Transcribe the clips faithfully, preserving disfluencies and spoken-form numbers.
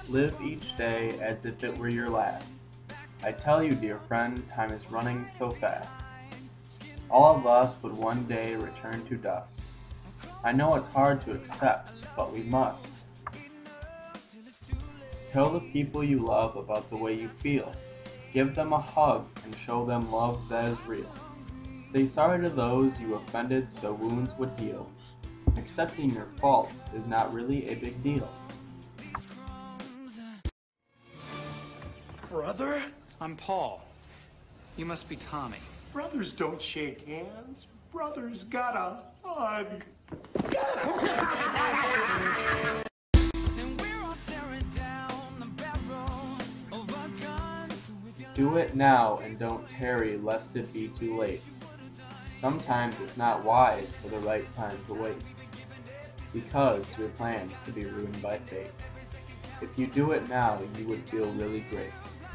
Live each day as if it were your last. I tell you, dear friend, time is running so fast. All of us would one day return to dust. I know it's hard to accept, but we must. Tell the people you love about the way you feel. Give them a hug and show them love that is real. Say sorry to those you offended so wounds would heal. Accepting your faults is not really a big deal. Brother? I'm Paul. You must be Tommy. Brothers don't shake hands. Brothers gotta hug. Do it now and don't tarry lest it be too late. Sometimes it's not wise for the right time to wait, because your plans could be ruined by fate. If you do it now, you would feel really great.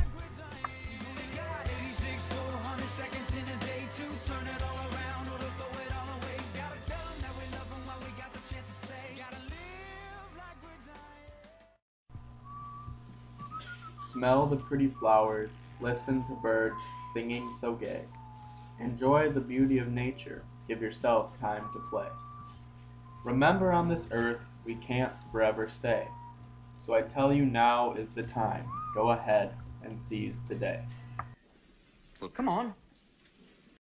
Smell the pretty flowers, listen to birds singing so gay. Enjoy the beauty of nature, give yourself time to play. Remember, on this earth we can't forever stay, so I tell you, now is the time. Go ahead and seize the day. Well, come on.